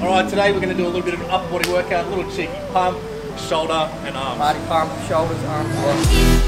Alright, today we're going to do a little bit of an upper body workout, a little cheeky pump, shoulder and arms. Body pump, shoulders, arms.